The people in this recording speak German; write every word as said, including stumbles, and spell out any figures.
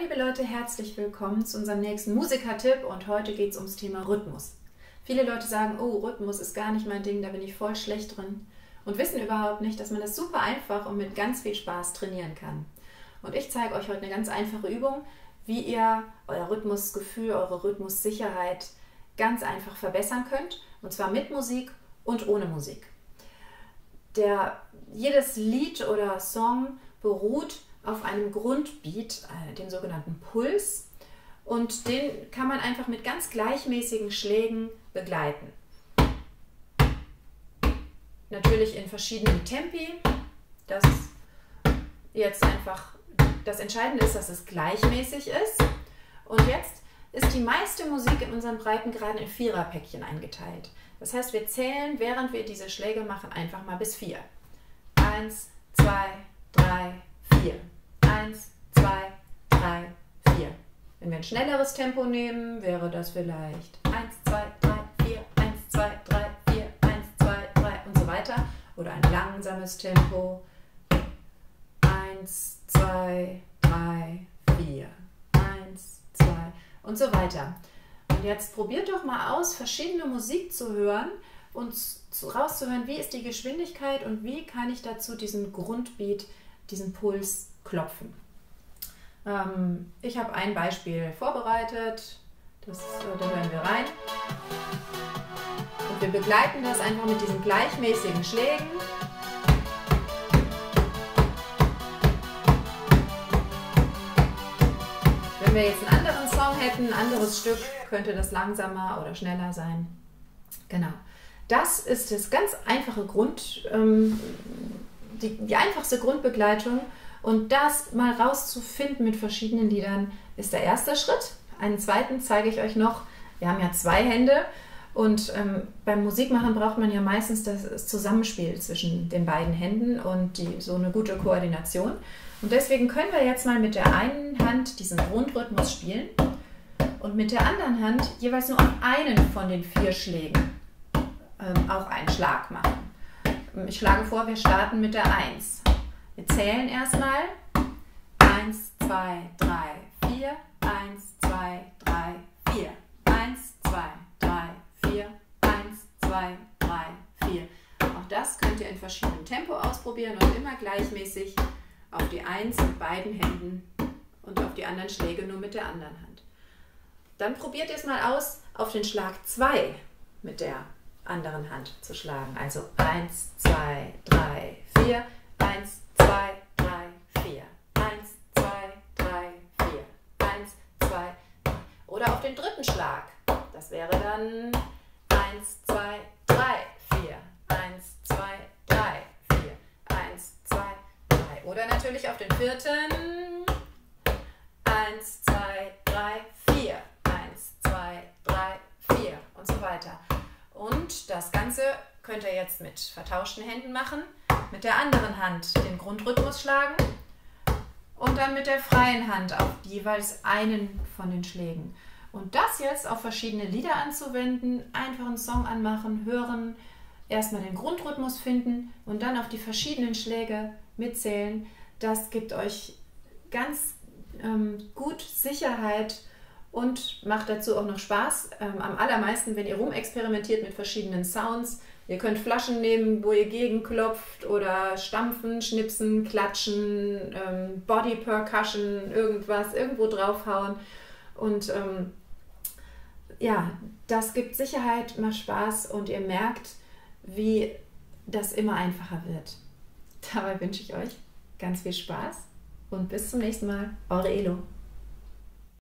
liebe Leute, herzlich willkommen zu unserem nächsten Musikertipp und heute geht es ums Thema Rhythmus. Viele Leute sagen, oh, Rhythmus ist gar nicht mein Ding, da bin ich voll schlecht drin und wissen überhaupt nicht, dass man das super einfach und mit ganz viel Spaß trainieren kann. Und ich zeige euch heute eine ganz einfache Übung, wie ihr euer Rhythmusgefühl, eure Rhythmussicherheit ganz einfach verbessern könnt, und zwar mit Musik und ohne Musik. Der, jedes Lied oder Song beruht auf einem Grundbeat, dem sogenannten Puls, und den kann man einfach mit ganz gleichmäßigen Schlägen begleiten. Natürlich in verschiedenen Tempi. Das jetzt einfach das Entscheidende ist, dass es gleichmäßig ist. Und jetzt ist die meiste Musik in unseren Breitengraden in Viererpäckchen eingeteilt. Das heißt, wir zählen, während wir diese Schläge machen, einfach mal bis vier. Eins, zwei, drei, vier. Eins, zwei, drei, vier. Wenn wir ein schnelleres Tempo nehmen, wäre das vielleicht eins, zwei, drei, vier, eins, zwei, drei, vier, eins, zwei, drei und so weiter. Oder ein langsames Tempo. eins, zwei, drei, vier. eins, zwei und so weiter. Und jetzt probiert doch mal aus, verschiedene Musik zu hören und rauszuhören, wie ist die Geschwindigkeit und wie kann ich dazu diesen Grundbeat, diesen Puls klopfen. Ähm, ich habe ein Beispiel vorbereitet, das, da hören wir rein. Und wir begleiten das einfach mit diesen gleichmäßigen Schlägen. Wenn wir jetzt einen anderen Song hätten, ein anderes Stück, könnte das langsamer oder schneller sein. Genau. Das ist das ganz einfache Grund, ähm, die, die einfachste Grundbegleitung. Und das mal rauszufinden mit verschiedenen Liedern ist der erste Schritt. Einen zweiten zeige ich euch noch. Wir haben ja zwei Hände und ähm, beim Musikmachen braucht man ja meistens das Zusammenspiel zwischen den beiden Händen und die, so eine gute Koordination. Und deswegen können wir jetzt mal mit der einen Hand diesen Grundrhythmus spielen und mit der anderen Hand jeweils nur auf einen von den vier Schlägen ähm, auch einen Schlag machen. Ich schlage vor, wir starten mit der eins. Wir zählen erstmal eins, zwei, drei, vier, eins, zwei, drei, vier, eins, zwei, drei, vier, eins, zwei, drei, vier. Auch das könnt ihr in verschiedenem Tempo ausprobieren und immer gleichmäßig auf die eins mit beiden Händen und auf die anderen Schläge nur mit der anderen Hand. Dann probiert ihr es mal aus, auf den Schlag zwei mit der anderen Hand zu schlagen. Also eins, zwei, drei, vier, eins, zwei, drei, vier, eins, zwei, drei, vier, eins, zwei, drei. Oder auf den dritten Schlag. Das wäre dann eins, zwei, drei, vier, eins, zwei, drei, vier, eins, zwei, drei. Oder natürlich auf den vierten. eins, zwei, drei, vier, eins, zwei, drei, vier und so weiter. Und das Ganze könnt ihr jetzt mit vertauschten Händen machen. Mit der anderen Hand den Grundrhythmus schlagen und dann mit der freien Hand auf jeweils einen von den Schlägen. Und das jetzt auf verschiedene Lieder anzuwenden, einfach einen Song anmachen, hören, erstmal den Grundrhythmus finden und dann auf die verschiedenen Schläge mitzählen. Das gibt euch ganz ähm, gut Sicherheit und macht dazu auch noch Spaß. Ähm, am allermeisten, wenn ihr rumexperimentiert mit verschiedenen Sounds. Ihr könnt Flaschen nehmen, wo ihr gegenklopft oder stampfen, schnipsen, klatschen, ähm, Body Percussion, irgendwas, irgendwo draufhauen. Und ähm, ja, das gibt Sicherheit, macht Spaß und ihr merkt, wie das immer einfacher wird. Dabei wünsche ich euch ganz viel Spaß und bis zum nächsten Mal. Eure Elo.